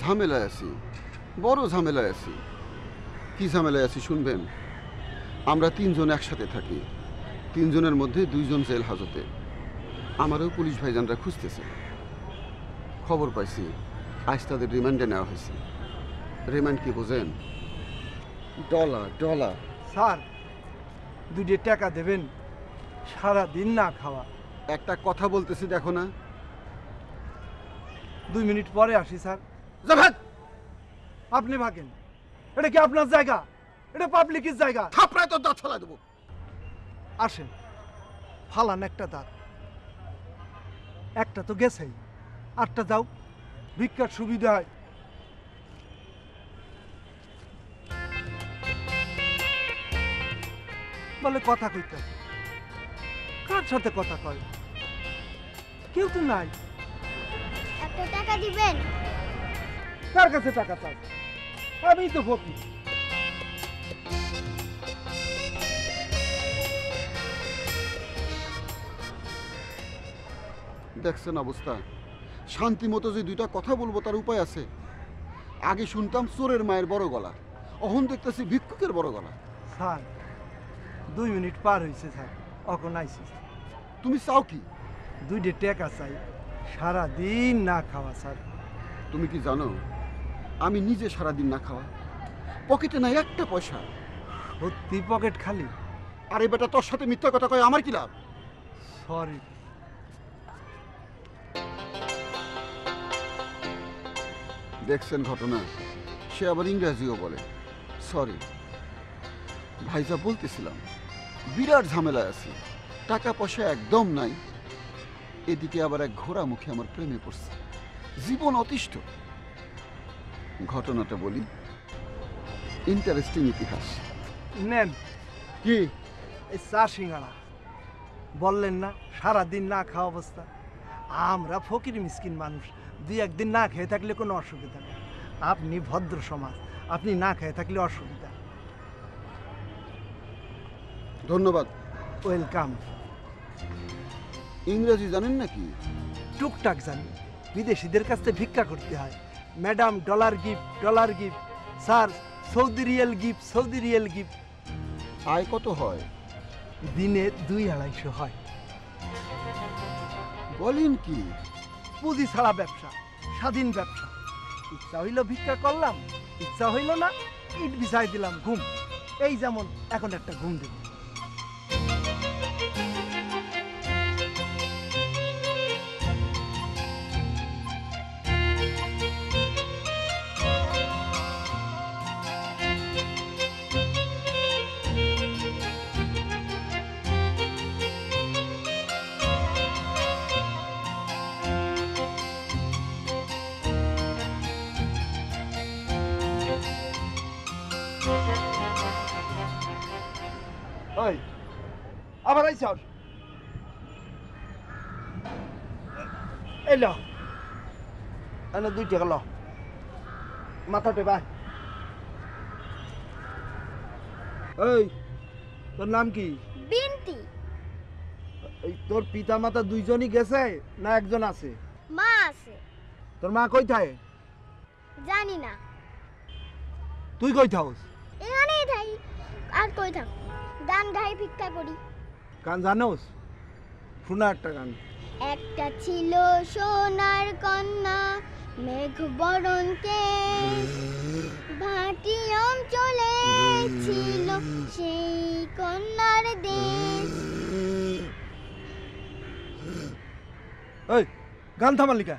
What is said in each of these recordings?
ঝামেলায় আছি, বড় ঝামেলায় আছি। কি ঝামেলায় আছি শুনবেন? আমরা তিনজন একসাথে থাকি, তিনজনের মধ্যে দুইজন জেল হাজতে। আমারও পুলিশ ভাইজানরা খুঁজতেছে। খবর পাইছি আজ তাদের রিমান্ডে নেওয়া হয়েছে। রিমান্ড কি বোঝেন? Dollar dollar. স্যার 2 টাকা দেবেন, সারা দিন না খাওয়া। একটা কথা বলতেছি দেখো না। 2 মিনিট পরে আসি স্যার। জাভেদ, আপনি ভাগেন, এটা কি আপনার জায়গা? এটা পাবলিকের জায়গা। থাপড়ায় তো দাঁত ফেলা দেবো। আসেন, ফালান একটা দাঁত। একটা তো গেছেই, আটটা দাও, ভিক্ষার সুবিধা হয়। বলে কথা কইতে, কার সাথে কথা কয়? কেউ তো নাই। একটা টাকা দিবেন? কার কাছে টাকা চাই? আমি তো ফকির। দেখছেন অবস্থা? শান্তি মতো যে দুইটা কথা বলবো তার উপায় আছে? আগে শুনতাম চোরের মায়ের বড় গলা, অহন দেখতেছি ভিক্ষুকের বড় গলা। স্যার 2 মিনিট পার হয়েছে স্যার, অখন আইসি। তুমি চাও কি? 2 টাকা চাই, সারা দিন না খাওয়া স্যার। তুমি কি জানো আমি নিজে সারাদিন না খাওয়া, পকেটে নাই একটা পয়সা। সত্যি পকেট খালি? আরে বেটা, তোর সাথে মিথ্যা কথা কয় আমার কি লাভ? সরি। দেখছেন ঘটনা? সে আবার ইংরেজিও বলে। সরি ভাইজা, বলতেছিলাম বিরাট ঝামেলায় আছি, টাকা পয়সা একদম নাই। এদিকে আবার এক ঘোড়া মুখে আমার প্রেমে পড়ছে, জীবন অতিষ্ঠ। ঘটনাটা বলি, ইন্টারেস্টিং ইতিহাস। নেন। কি? এই চা সিঙ্গাড়া। বললেন না সারা দিন না খাওয়া অবস্থা। আমরা ফকির মিসকিন মানুষ, 2-1 দিন না খেয়ে থাকলে কোনো অসুবিধা নেই। আপনি ভদ্র সমাজ, আপনি না খেয়ে থাকলে অসুবিধা। ধন্যবাদ। ওয়েলকাম। ইংরেজি জানেন নাকি? টুকটাক জানি, বিদেশিদের কাছ থেকে ভিক্ষা করতে হয়। Madam dollar gift, dollar gift. Sir Saudi riyal gift, Saudi riyal gift. আয় কত হয়? দিনে 200-250 হয়। বলেন কি? পুঁজি ছাড়া ব্যবসা, স্বাধীন ব্যবসা। ইচ্ছা হইল ভিক্ষা করলাম, ইচ্ছা হইল না ইট বিছাই দিলাম, ঘুম। এই যেমন এখন একটা ঘুম দেব। ওই আবার আইছ? এই ল, এনে 2 টাকা ল, মাথাতে বাই। এই তোর নাম কি? বিনতি। এই তোর পিতা মাতা দুইজনই গেছে না একজন আছে? মা আছে। তোর মা কই থাকে? জানি না। তুই কই থাকস? এখানেই থাকি, আর কই থাক? গান গাই ভিক্ষা করি। গান জানোস? শোনা একটা গান। একটা ছিল সোনার কন্যা, মেঘ বরণ কেশ, ভাটি অঞ্চলে ছিল সেই কন্যার দেশ। এই গান থামালিকা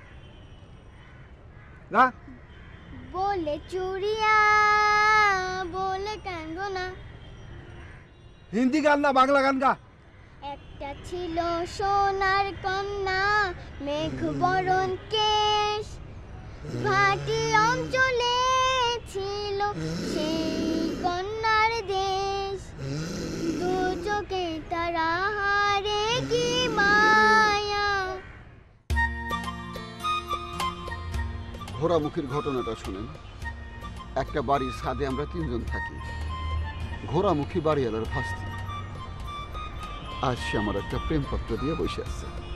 না? বলে চুরিয়া, বলে কান্দো না। হিন্দি গান না বাংলা গান গা। একটা ছিল সোনার কন্যা, মেঘ বরণ কেশ, ভাটি অঞ্চলে ছিল সেই কন্যার দেশ। দু চোখে তারা হারে কি মায়া। ঘোড়ামুখীর ঘটনাটা শুনেন। একটা বাড়ির ছাদে আমরা 3 জন থাকি। ঘোড়ামুখী বাড়িওয়ালার ভাস্তি। আজ সে আমার একটা প্রেমপত্র দিয়ে বসে আছে।